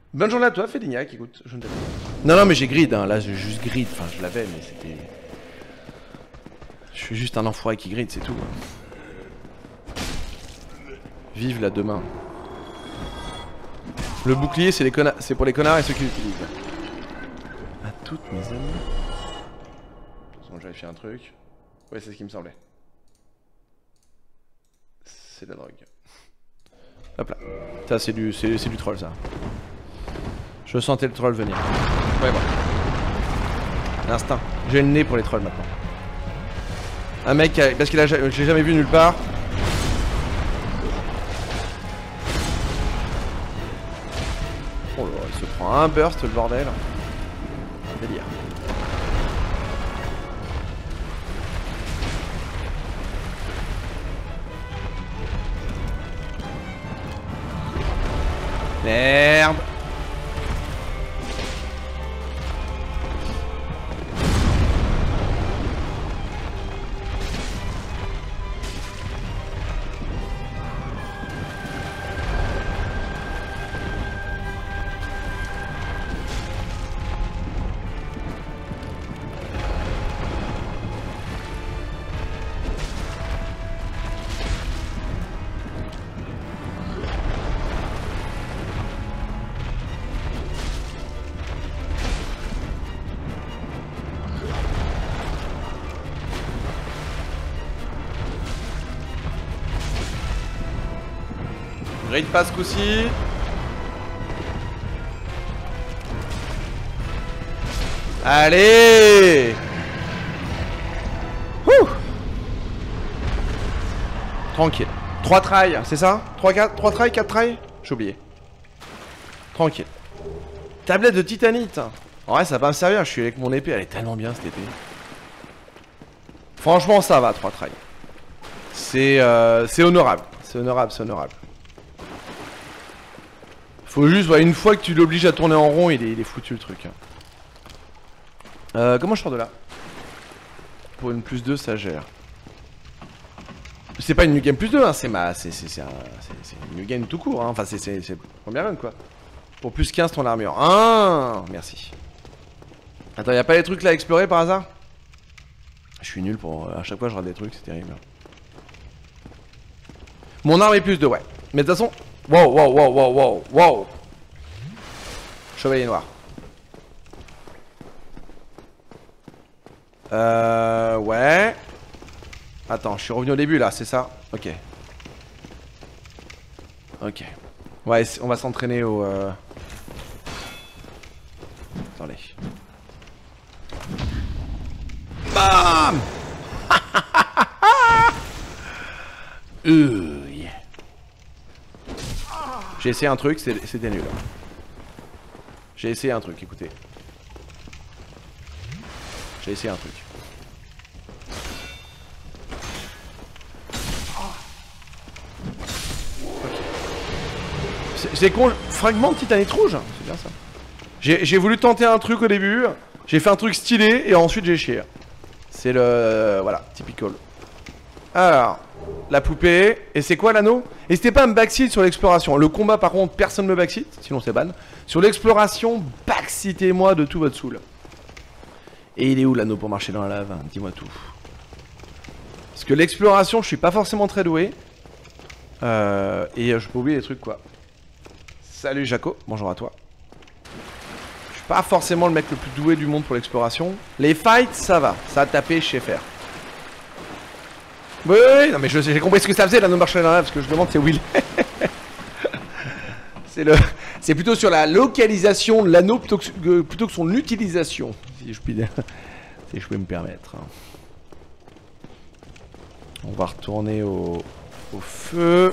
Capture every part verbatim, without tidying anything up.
Bonne journée à toi, Fédignac, écoute, je ne t'aime pas. Non, non, mais j'ai grid, hein. Là, j'ai juste grid. Enfin, je l'avais, mais c'était... Je suis juste un enfoiré qui grid, c'est tout. Vive la demain. Le bouclier, c'est conna... pour les connards et ceux qui l'utilisent. À toutes mes amies. De toute façon, j'avais fait un truc. Ouais, c'est ce qui me semblait. C'est de la drogue. Hop là. Ça, c'est du, c'est, c'est du troll, ça. Je sentais le troll venir. Ouais, bon. L'instinct. J'ai le nez pour les trolls maintenant. Un mec, a... parce qu'il a, je l'ai jamais vu nulle part. Oh là, il se prend un burst, le bordel. Délire. Merde. Raid pas ce coup-ci. Allez. Ouh. Tranquille. trois tries, c'est ça? trois, quatre, trois tries, quatre tries? J'ai oublié. Tranquille. Tablette de titanite. En vrai, ça va pas me servir, je suis avec mon épée, elle est tellement bien cette épée. Franchement, ça va, trois tries. C'est euh, c'est honorable. C'est honorable, c'est honorable. Faut juste, ouais, une fois que tu l'obliges à tourner en rond, il est, il est foutu le truc. Euh, comment je sors de là? Pour une plus deux, ça gère. C'est pas une new game plus deux, hein, c'est ma. C'est une new game tout court, hein. Enfin, c'est le premier run, quoi. Pour plus quinze ton armure. Ah, merci. Attends, y'a pas des trucs là à explorer par hasard? Je suis nul pour. À chaque fois, je rate des trucs, c'est terrible. Mon arme est plus deux, ouais. Mais de toute façon. Wow, wow, wow, wow, wow, wow. Chevalier noir. Euh... Ouais. Attends, je suis revenu au début là, c'est ça? Ok. Ok. Ouais, on va s'entraîner au... Euh... Attendez. Bam. euh... J'ai essayé un truc, c'était nul. J'ai essayé un truc, écoutez. J'ai essayé un truc. Okay. C'est con, fragment de titanite rouge, c'est bien ça. J'ai voulu tenter un truc au début, j'ai fait un truc stylé et ensuite j'ai chié. C'est le... Euh, voilà, typical. Alors... La poupée, et c'est quoi l'anneau? N'hésitez pas à me backseat sur l'exploration. Le combat par contre, personne ne me backseat, sinon c'est ban. Sur l'exploration, backseatez-moi de tout votre soul. Et il est où l'anneau pour marcher dans la lave? Dis-moi tout. Parce que l'exploration, je suis pas forcément très doué. Euh, et je peux oublier les trucs quoi. Salut Jaco, bonjour à toi. Je suis pas forcément le mec le plus doué du monde pour l'exploration. Les fights, ça va, ça a tapé, je sais faire. Oui, oui, non mais j'ai compris ce que ça faisait l'anneau marcher dans la lave, parce que je demande c'est où il est. C'est le, c'est plutôt sur la localisation de l'anneau plutôt, que, plutôt que son utilisation, si je puis, si je peux me permettre. On va retourner au, au feu.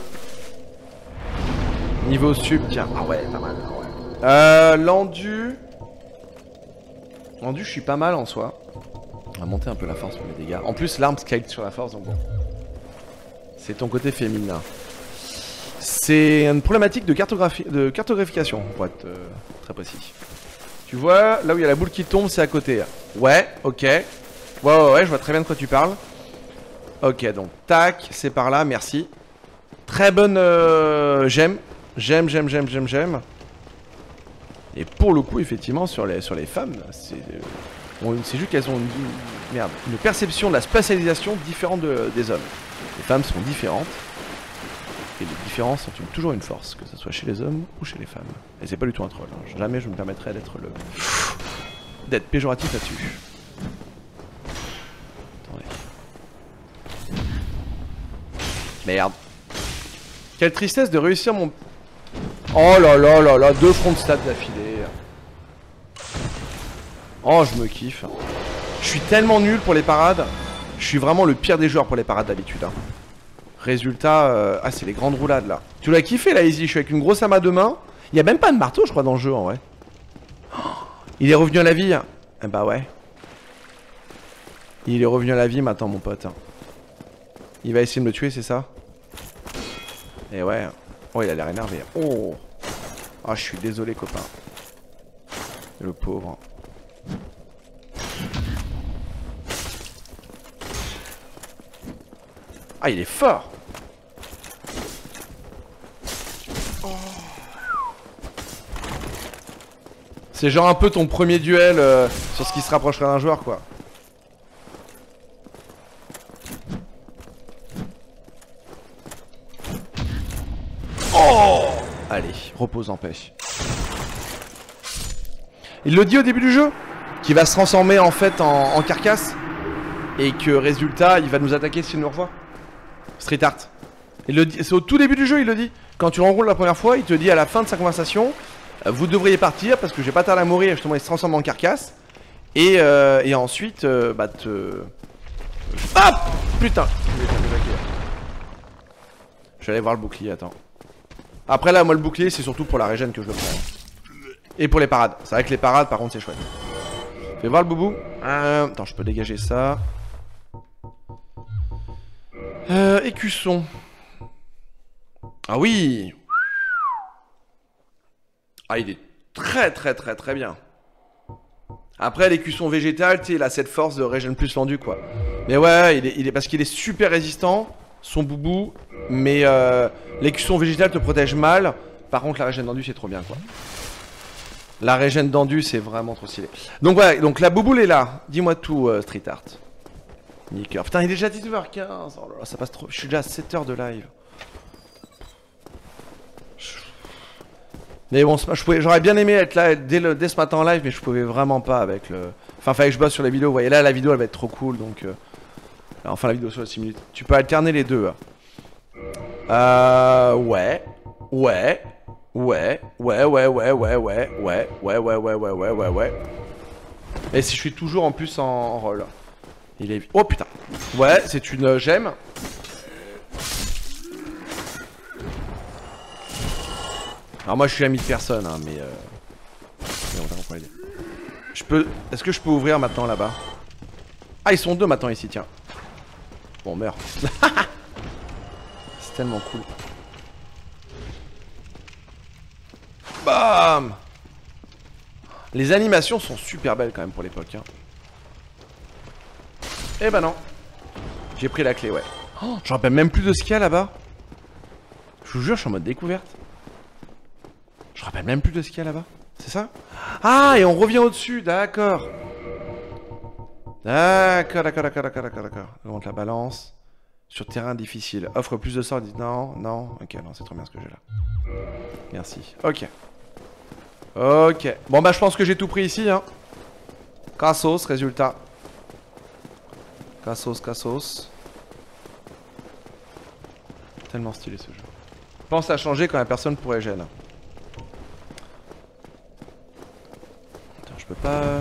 Niveau sub, tiens, ah ouais, pas mal. Ouais. Euh, l'endu. L'endu, je suis pas mal en soi. On va monter un peu la force pour les dégâts. En plus, l'arme scale sur la force, donc bon. C'est ton côté féminin. C'est une problématique de, cartographie, de cartographication, pour être euh, très précis. Tu vois, là où il y a la boule qui tombe, c'est à côté. Ouais, ok. Ouais, ouais, ouais, je vois très bien de quoi tu parles. Ok, donc, tac, c'est par là, merci. Très bonne... Euh, j'aime. J'aime, j'aime, j'aime, j'aime, j'aime. Et pour le coup, effectivement, sur les, sur les femmes, c'est euh, juste qu'elles ont une, merde, une perception de la spatialisation différente de, des hommes. Les femmes sont différentes. Et les différences sont une, toujours une force, que ce soit chez les hommes ou chez les femmes. Et c'est pas du tout un troll. Hein. Jamais je me permettrais d'être le... d'être péjoratif là-dessus. Attendez. Merde. Quelle tristesse de réussir mon... Oh là là là là, deux fronts de stats d'affilée. Oh, je me kiffe. Je suis tellement nul pour les parades. Je suis vraiment le pire des joueurs pour les parades d'habitude. Hein. Résultat, euh... ah c'est les grandes roulades là. Tu l'as kiffé là, Easy, je suis avec une grosse amas de main. Il n'y a même pas de marteau je crois dans le jeu en vrai. Oh, il est revenu à la vie. Eh bah ouais. Il est revenu à la vie maintenant mon pote. Il va essayer de me tuer c'est ça? Et ouais. Oh il a l'air énervé. Oh. Ah je suis désolé copain. Le pauvre. Ah il est fort. Oh. C'est genre un peu ton premier duel euh, sur ce qui se rapprocherait d'un joueur quoi. Oh. Allez, repose en paix. Il le dit au début du jeu qu'il va se transformer en fait en, en carcasse. Et que résultat il va nous attaquer s'il nous revoit. Street Art. C'est au tout début du jeu il le dit. Quand tu l'enroules la première fois il te dit à la fin de sa conversation euh, vous devriez partir parce que j'ai pas tardé à mourir. Justement il se transforme en carcasse. Et, euh, et ensuite euh, bah te... Hop. Putain. Je vais aller voir le bouclier, attends. Après là moi le bouclier c'est surtout pour la régène que je le prends. Et pour les parades. C'est vrai que les parades par contre c'est chouette. Fais voir le boubou. euh, Attends je peux dégager ça. Euh, écusson. Ah oui. Ah il est très très très très bien. Après l'écusson végétal, tu sais, il a cette force de régène plus fendu quoi. Mais ouais, il est, il est parce qu'il est super résistant, son boubou. Mais euh, l'écusson végétal te protège mal. Par contre la régène d'endu c'est trop bien quoi. La régène d'endu c'est vraiment trop stylé. Donc voilà, donc la bouboule est là. Dis-moi tout euh, Street Art. Nicker. Putain, il est déjà dix-neuf heures quinze. Oh là là, ça passe trop. Je suis déjà à sept heures de live. Mais bon, j'aurais bien aimé être là dès, le, dès ce matin en live, mais je pouvais vraiment pas avec le... Enfin, fallait que je bosse sur la vidéo. Vous voyez, là, la vidéo, elle va être trop cool, donc... Euh... Enfin, la vidéo sur les six minutes. Tu peux alterner les deux. Euh... Ouais. Ouais. Ouais. Ouais, ouais, ouais, ouais, ouais. Ouais, ouais, ouais, ouais, ouais, ouais, ouais, ouais. Et si je suis toujours en plus en, en rôle. Il est... Oh putain. Ouais, c'est une euh, gemme. Alors moi je suis ami de personne hein, mais euh... mais on va comprendre l'idée. Je peux... Est-ce que je peux ouvrir maintenant là-bas? Ah ils sont deux maintenant ici tiens. Bon meurt. C'est tellement cool. Bam. Les animations sont super belles quand même pour l'époque hein. Eh ben non. J'ai pris la clé ouais. Oh, je me rappelle même plus de ce qu'il y a là-bas. Je vous jure je suis en mode découverte. Je me rappelle même plus de ce qu'il y a là-bas. C'est ça? Ah, et on revient au-dessus, d'accord. D'accord, d'accord, d'accord, d'accord, d'accord, d'accord. On monte la balance. Sur terrain difficile. Offre plus de sorts, dit non, non. Ok, non, c'est trop bien ce que j'ai là. Merci. Ok. Ok. Bon, bah, je pense que j'ai tout pris ici, hein. Cassos, résultat. Cassos, cassos. Tellement stylé ce jeu. Pense à changer quand la personne pourrait gêner. Je peux pas...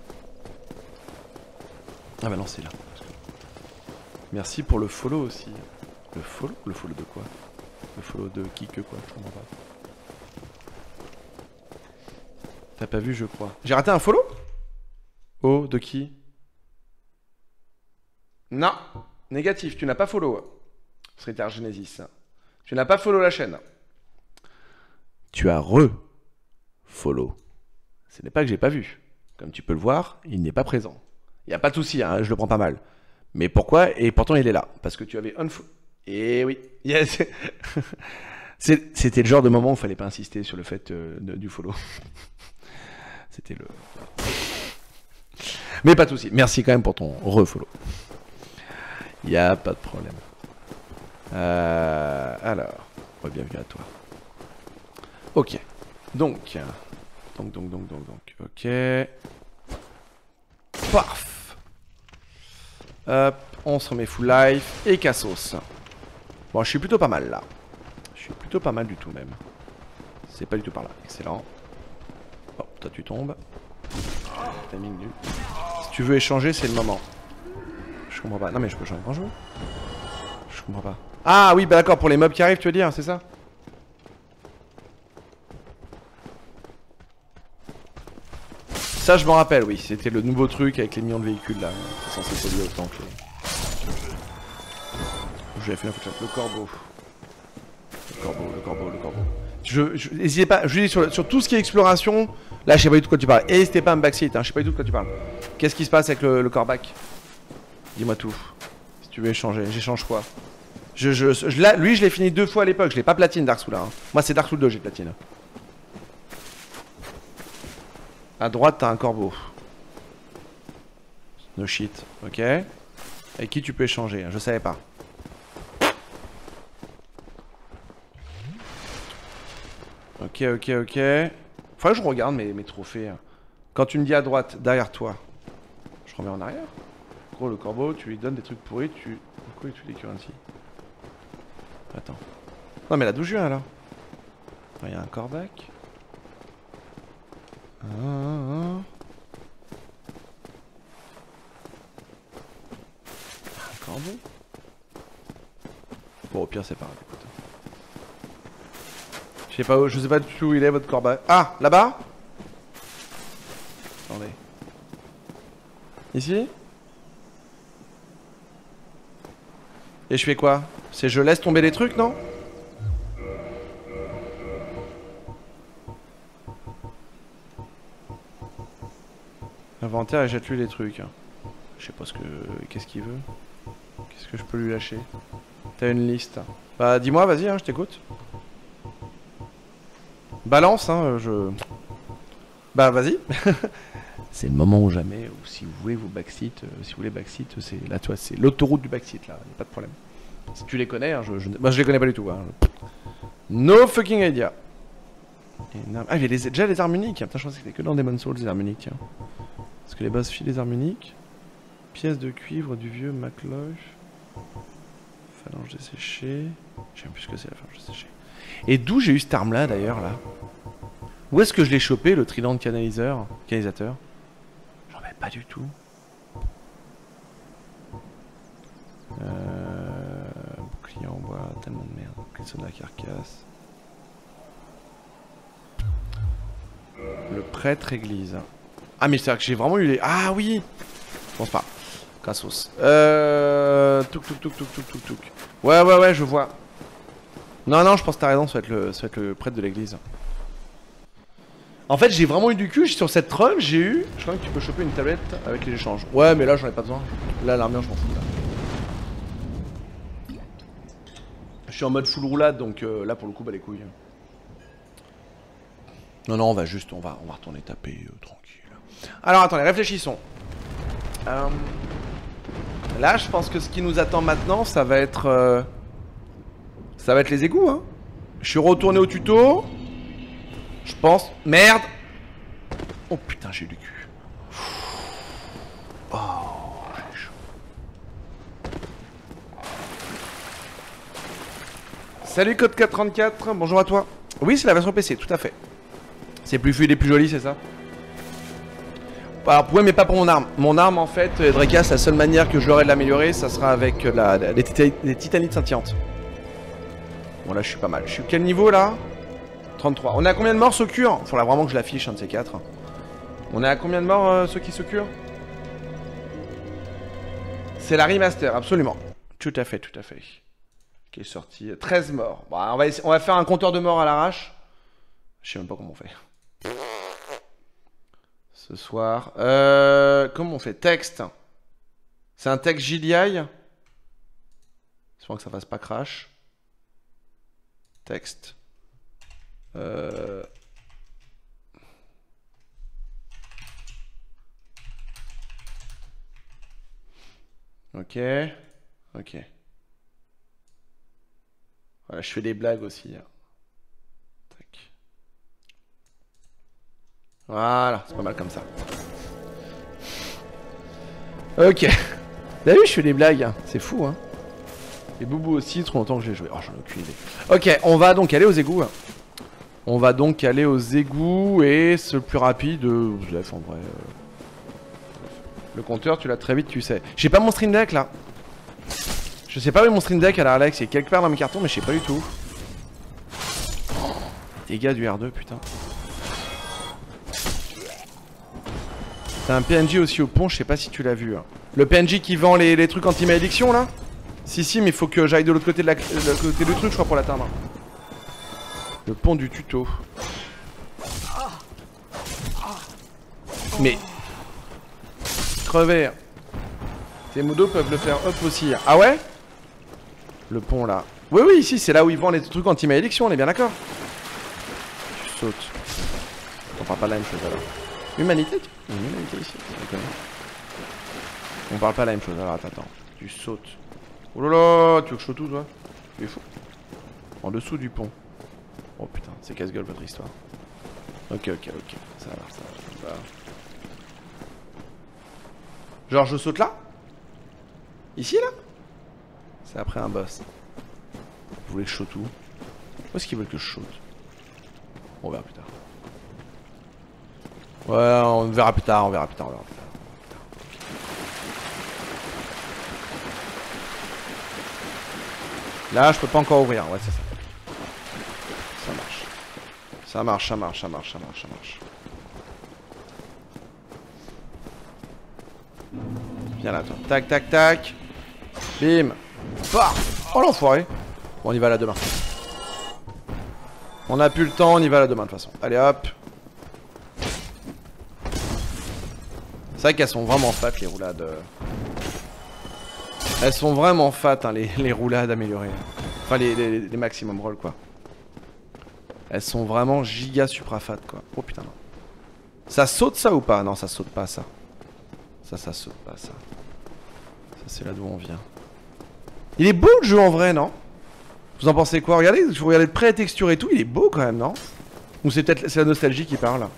Ah bah non c'est là. Merci pour le follow aussi. Le follow? Le follow de quoi? Le follow de qui que quoi? Je comprends pas. T'as pas vu je crois. J'ai raté un follow? Oh de qui? Non. Négatif, tu n'as pas follow. Street Art Genesis. Tu n'as pas follow la chaîne. Tu as re-follow. Ce n'est pas que j'ai pas vu. Comme tu peux le voir, il n'est pas présent. Il n'y a pas de souci, hein, je le prends pas mal. Mais pourquoi? Et pourtant il est là. Parce que tu avais unfollow. Et oui. Yes. C'était le genre de moment où il fallait pas insister sur le fait euh, de, du follow. C'était le... Mais pas de soucis. Merci quand même pour ton refollow. Y a pas de problème. Euh, alors, oh, bienvenue à toi. Ok. Donc, donc, donc, donc, donc, donc. Ok. Paf. Hop, on se remet full life et cassos. Bon, je suis plutôt pas mal là. Je suis plutôt pas mal du tout même. C'est pas du tout par là. Excellent. Oh, toi tu tombes. Timing nul. Si tu veux échanger, c'est le moment. Je comprends pas. Non mais je peux changer quand je veux. Je comprends pas. Ah oui, bah d'accord, pour les mobs qui arrivent, tu veux dire, c'est ça? Ça, je m'en rappelle, oui. C'était le nouveau truc avec les millions de véhicules là. C'est censé polluer autant que les... J'avais fait la photo. Le corbeau. Le corbeau, le corbeau, le corbeau. Je, je, n'hésitez pas, je dis sur, sur tout ce qui est exploration, là je sais pas du tout de quoi tu parles. Et n'hésitez pas à me backseat, hein, je sais pas du tout de quoi tu parles. Qu'est-ce qui se passe avec le, le corback? Dis-moi tout. Si tu veux échanger, j'échange quoi? je, je, je, là, Lui je l'ai fini deux fois à l'époque, je l'ai pas platine Dark Souls là. Hein. Moi c'est Dark Souls deux, j'ai platine. À droite t'as un corbeau. No shit, ok. Avec qui tu peux échanger? Je savais pas. Ok, ok, ok. Faudrait que je regarde mes, mes trophées. Quand tu me dis à droite, derrière toi, je remets en arrière. Gros, le corbeau, tu lui donnes des trucs pourris, tu... Pourquoi tu les currency? Attends. Non mais là d'où je viens là? Il y a un corback. Ah, ah, ah. Un corbeau. Bon au pire c'est pas grave, écoute. Je sais pas où, je sais pas du tout où il est votre corbac. Ah, là-bas? Attendez. Ici? Et je fais quoi? C'est je laisse tomber les trucs, non? Inventaire et jette-lui les trucs. Je sais pas ce que... Qu'est-ce qu'il veut? Qu'est-ce que je peux lui lâcher? T'as une liste. Bah dis-moi, vas-y, hein, je t'écoute. Balance, hein, je... Bah vas-y. C'est le moment ou jamais, ou si vous voulez vous backseat, euh, si vous voulez backseat, c'est là, tu vois, c'est l'autoroute du backseat, là, y a pas de problème. Si tu les connais, hein, je, je... Bah, je les connais pas du tout. Hein. No fucking idea. Énorme. Ah, il y a les... déjà les armes uniques. Putain, je pensais que c'était que dans Demon's Souls, les armes uniques, tiens. Est-ce que les boss filent les armes uniques? Pièce de cuivre du vieux McLough. Phalange desséchée. Je sais même plus ce que c'est la phalange desséchée. Et d'où j'ai eu cette arme là d'ailleurs là? Où est-ce que je l'ai chopé, le trident de canaliseur, canalisateur? J'en avais pas du tout. Euh... Bouclier en bois, tellement de merde. Clisson de la carcasse. Le prêtre église. Ah mais c'est vrai que j'ai vraiment eu les... Ah oui. Je pense pas. Cassos. Euh... Touk touk touk touk touk touk touk. Ouais ouais ouais je vois. Non non je pense que t'as raison, ça va être le, ça va être le prêtre de l'église. En fait j'ai vraiment eu du cul sur cette run, j'ai eu... Je crois que tu peux choper une tablette avec les échanges. Ouais mais là j'en ai pas besoin. Là l'armure je m'en fous là. Je suis en mode full roulade donc euh, là pour le coup bah les couilles. Non non on va juste, on va, on va retourner taper euh, tranquille. Alors attendez, réfléchissons. Euh... Là je pense que ce qui nous attend maintenant ça va être... Euh... Ça va être les égouts hein. Je suis retourné au tuto. Je pense... Merde. Oh putain j'ai eu du cul. Oh j'ai chaud. Salut Code quatre trente-quatre, bonjour à toi. Oui c'est la version P C, tout à fait. C'est plus fluide et plus joli, c'est ça? Alors, ouais, mais pas pour mon arme. Mon arme, en fait, Drekas, la seule manière que j'aurai de l'améliorer, ça sera avec la, la, les, tita les titanites scintillantes. Bon, là, je suis pas mal. Je suis quel niveau, là? trente-trois. On est à combien de morts, ce cure? Faudra vraiment que je l'affiche, un de ces quatre. On est à combien de morts, euh, ceux qui se curent? C'est la remaster, absolument. Tout à fait, tout à fait. Qui est sorti. treize morts. Bon, on va, on va faire un compteur de morts à l'arrache. Je sais même pas comment on fait. Ce soir. Euh, comment on fait? Texte. C'est un texte J D I. J'espère que ça fasse pas crash. Texte. Euh... Ok. Ok. Voilà, je fais des blagues aussi. Tac. Voilà, c'est pas mal comme ça. Ok. T'as vu, je fais des blagues. C'est fou, hein. Et Boubou aussi, trop longtemps que j'ai joué. Oh, j'en ai aucune idée. Ok, on va donc aller aux égouts. On va donc aller aux égouts et c'est le plus rapide. Bref, en vrai. Euh... Le compteur, tu l'as très vite, tu sais. J'ai pas mon stream deck là. Je sais pas où est mon stream deck à la Alex. Il est quelque part dans mes cartons, mais je sais pas du tout. Oh, dégâts du R deux, putain. T'as un P N J aussi au pont, je sais pas si tu l'as vu. Hein. Le P N J qui vend les, les trucs anti-malédiction là. Si, si, mais il faut que j'aille de l'autre côté, de la, de l'autre côté du truc, je crois, pour l'atteindre. Le pont du tuto. Mais... Crever. Tes modos peuvent le faire up aussi. Ah ouais? Le pont là. Oui, oui, ici, c'est là où ils vendent les trucs anti-malédiction, on est bien d'accord. Tu sautes. On parle pas la même chose alors. Humanité? Une humanité ici. On parle pas la même chose, alors attends, attends. Tu sautes. Oh là là, tu veux que je saute où toi? Tu es fou. En dessous du pont. Oh putain, c'est casse-gueule votre histoire. Ok, ok, ok. Ça va, ça va. Ça va. Genre je saute là? Ici là? C'est après un boss. Vous voulez que je saute où? Où est-ce qu'ils veulent que je saute? On verra plus tard. Ouais, on verra plus tard, on verra plus tard, on verra plus tard. Là, je peux pas encore ouvrir, ouais, c'est ça. Ça marche. Ça marche, ça marche, ça marche, ça marche, ça marche. Viens là, toi. Tac, tac, tac. Bim. Bah. Oh l'enfoiré. Bon, on y va là demain. On a plus le temps, on y va là demain de toute façon. Allez hop. C'est vrai qu'elles sont vraiment fat les roulades. Elles sont vraiment fat hein, les, les roulades améliorées. Enfin les, les, les maximum roll quoi. Elles sont vraiment giga supra fat quoi. Oh putain non. Ça saute ça ou pas? Non ça saute pas ça. Ça ça saute pas ça. Ça c'est là d'où on vient. Il est beau le jeu en vrai non? Vous en pensez quoi? Regardez, je regardez de près la texture et tout, il est beau quand même non? Ou c'est peut-être c'est la nostalgie qui parle?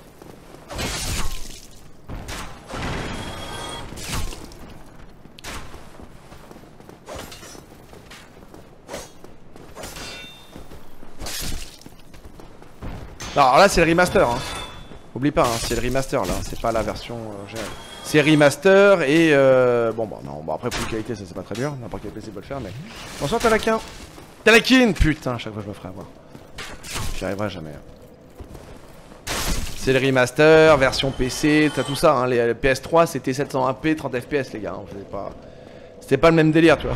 Alors là c'est le remaster hein. Oublie pas hein, c'est le remaster là, c'est pas la version euh, générale. C'est remaster et euh... bon bah non, bon après pour la qualité ça c'est pas très dur, n'importe quel P C peut le faire mais... Bonsoir Talakin. Talakin. Putain, à chaque fois je me ferai avoir. J'y arriverai jamais. C'est le remaster, version P C, t'as tout ça hein, les, les P S trois c'était sept cent vingt p, trente F P S les gars, hein. C'était pas... C'était pas le même délire tu vois.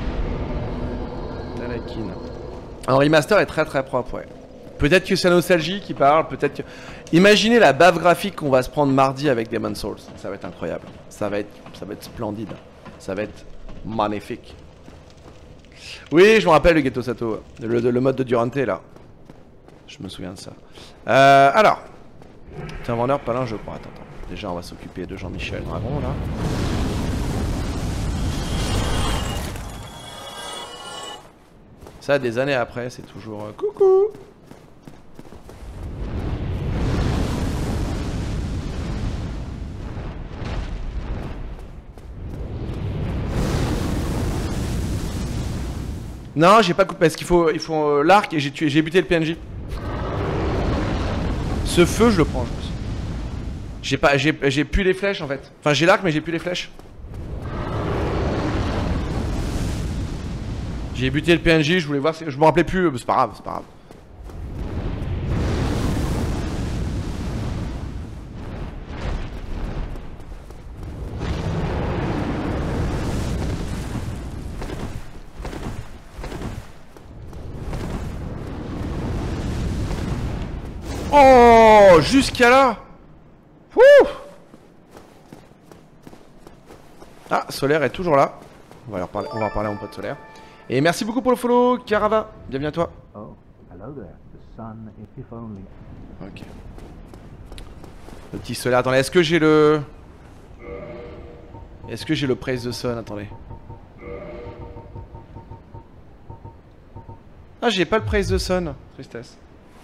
Talakin. Un remaster est très très propre ouais. Peut-être que c'est la nostalgie qui parle, peut-être que... Imaginez la bave graphique qu'on va se prendre mardi avec Demon's Souls. Ça va être incroyable. Ça va être, ça va être splendide. Ça va être magnifique. Oui, je me rappelle le Ghetto Sato. Le, le mode de Durante là. Je me souviens de ça. Euh, alors. T'es un vendeur, pas l'un, je crois. Attends, attends. Déjà, on va s'occuper de Jean-Michel Dragon là. Ça, des années après, c'est toujours... Euh, coucou. Non, j'ai pas coupé parce qu'il faut, il faut euh, l'arc et j'ai tué, j'ai buté le P N J. Ce feu, je le prends, je pense. J'ai pas, j'ai, j'ai plus les flèches en fait. Enfin, j'ai l'arc, mais j'ai plus les flèches. J'ai buté le P N J, je voulais voir, je me rappelais plus, c'est pas grave, c'est pas grave. Oh, jusqu'à là. Ouh. Ah, Solaire est toujours là. On va, leur parler, on va en parler à mon pote Solaire. Et merci beaucoup pour le follow, Carava. Bienvenue à toi. Oh, hello there. The sun, if only. Ok. Le petit Solaire. Attendez, est-ce que j'ai le... Est-ce que j'ai le Praise the Sun? Attendez. Ah, j'ai pas le Praise the Sun. Tristesse.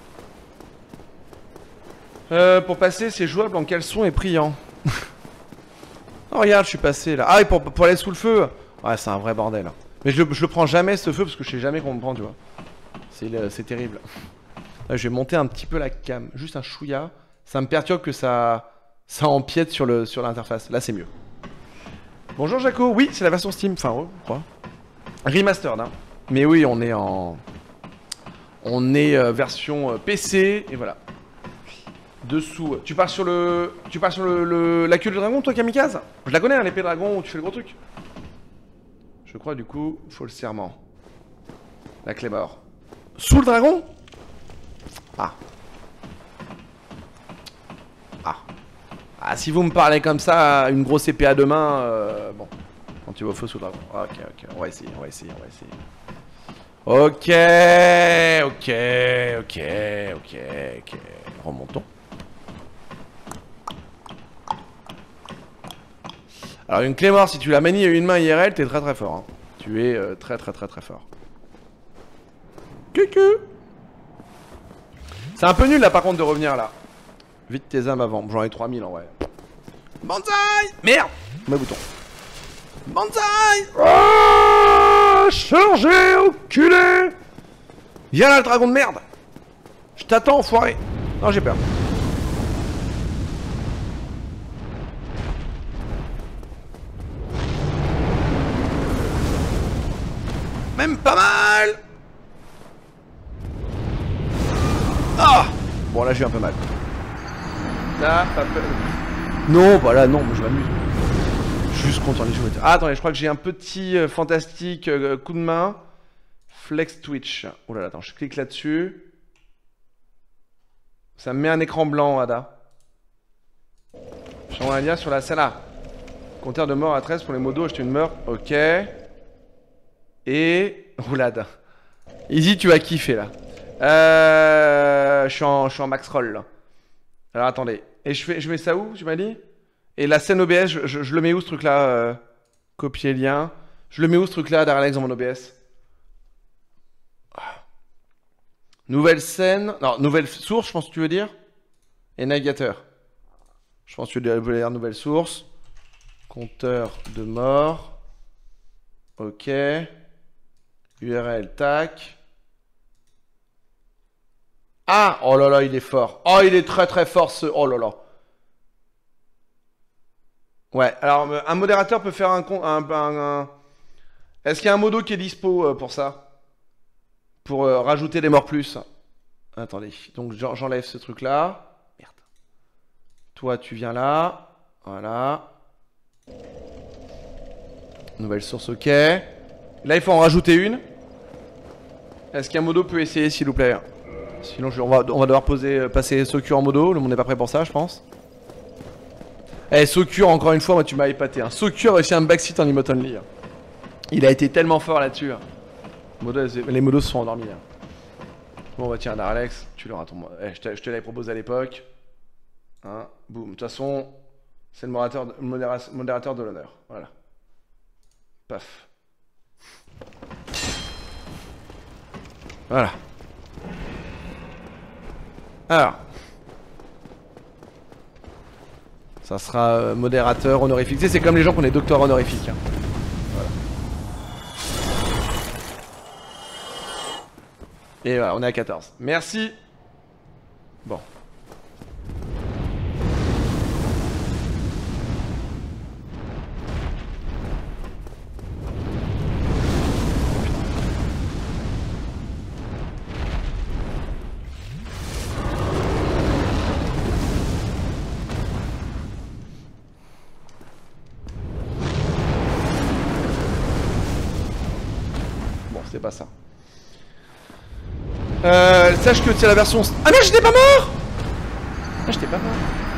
Euh, pour passer, c'est jouable en caleçon et priant. Oh, regarde, je suis passé là. Ah, et pour, pour aller sous le feu. Ouais, c'est un vrai bordel. Mais je, je le prends jamais ce feu parce que je sais jamais qu'on me prend, tu vois. C'est terrible. Là, je vais monter un petit peu la cam. Juste un chouïa. Ça me perturbe que ça, ça empiète sur le sur l'interface. Là, c'est mieux. Bonjour Jaco. Oui, c'est la version Steam. Enfin, ouais, je crois. Remastered, hein. Mais oui, on est en... On est euh, version euh, P C. Et voilà. Dessous. Tu pars sur le... Tu pars sur le, le... la queue du dragon, toi, Kamikaze? Je la connais, hein, l'épée dragon où tu fais le gros truc. Je crois, du coup, faut le serment. La clé mort. Sous le dragon? Ah. Ah. Ah, si vous me parlez comme ça, une grosse épée à deux mains, euh, bon. Quand tu vas au feu sous le dragon. Ok, ok, on va essayer, on va essayer, on va essayer. Ok, ok, ok, ok, ok. Remontons. Alors une clé mort, si tu la manies à une main I R L, t'es très très fort. Hein. Tu es euh, très très très très fort. Cucu. C'est un peu nul là par contre de revenir là. Vite tes âmes avant. J'en ai trois mille en vrai. Banzai. Merde. Mes boutons. Banzai. Oh, chargé, enculé. Viens là le dragon de merde. Je t'attends enfoiré. Non j'ai peur. Même pas mal. Ah. Bon là j'ai un peu mal. T'as pas peur? Non, bah là non, je m'amuse. Juste content les joueurs. Ah attendez, je crois que j'ai un petit euh, fantastique euh, coup de main. Flex Twitch. Oh là là, attends, je clique là-dessus. Ça me met un écran blanc, Ada. J'envoie un lien sur la scène là. Compteur de mort à treize pour les modos, acheter une mort. Ok. Et... roulade. Easy, tu vas kiffer là. Euh... Je suis en, je suis en max roll là. Alors attendez. Et je, fais, je mets ça où, tu m'as dit? Et la scène O B S, je, je, je le mets où ce truc là euh... Copier lien. Je le mets où ce truc là, Daralex dans mon O B S? Nouvelle scène. Non, nouvelle source, je pense que tu veux dire. Et navigateur. Je pense que tu veux dire nouvelle source. Compteur de mort. Ok. U R L, tac. Ah, oh là là, il est fort. Oh, il est très très fort ce... Oh là là. Ouais, alors un modérateur peut faire un... un, un, un... Est-ce qu'il y a un modo qui est dispo euh, pour ça? Pour euh, rajouter des morts plus. Attendez, donc j'enlève ce truc là. Merde. Toi, tu viens là. Voilà. Nouvelle source, ok. Là, il faut en rajouter une. Est-ce qu'un modo peut essayer, s'il vous plaît? Sinon, je, on, va, on va devoir poser, passer Socure en modo. Le monde n'est pas prêt pour ça, je pense. Eh, Socure, encore une fois, moi, tu m'as épaté. Hein. Socure a réussi un backseat en emote only. Hein. Il a été tellement fort là-dessus. Hein. Les modos se sont endormis. Hein. Bon, bah tiens, Daralex, tu l'auras ton... Eh, je te, je te l'avais proposé à l'époque. Hein, boum. De toute façon, c'est le modérateur de, modérateur de l'honneur. Voilà. Paf. Voilà. Alors. Ça sera euh, modérateur honorifique. Tu sais, c'est comme les gens qui ont des docteurs honorifiques. Hein. Voilà. Et voilà, on est à quatorze. Merci. Bon. C'est pas ça. Euh, sache que c'est la version... Ah merde, j'étais pas mort. Ah, j'étais pas mort.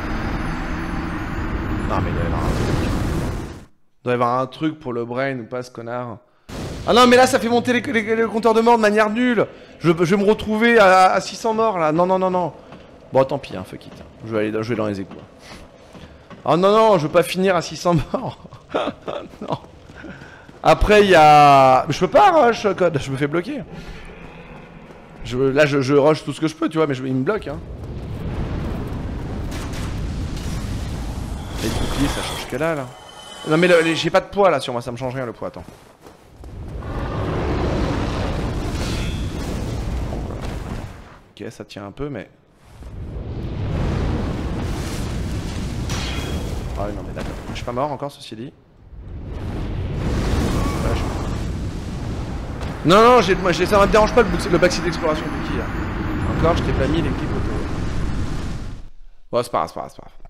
Non mais il doit y avoir un truc. Il doit y avoir un truc pour le brain ou pas, ce connard. Ah non mais là ça fait monter les, les, les compteurs de mort de manière nulle. Je, je vais me retrouver à, à six cents morts là. Non non non non. Bon tant pis, hein, fuck it. Je vais aller dans, je vais dans les égouts. Oh non non, je veux pas finir à six cents morts. Non. Après il y a... Je peux pas rush code, je me fais bloquer. Je, là, je, je rush tout ce que je peux, tu vois, mais je, il me bloque, hein. Et le bouclier, ça change que là, là. Non, mais j'ai pas de poids, là, sur moi, ça me change rien, le poids, attends. Ok, ça tient un peu, mais... Ah oui, non, mais d'accord. Je suis pas mort encore, ceci dit. Voilà, je... Non, non, j'ai, moi, ça me dérange pas le, le backseat d'exploration du qui là. Encore, je t'ai pas mis les clips auto. Bon, c'est pas grave, c'est pas grave, c'est pas grave.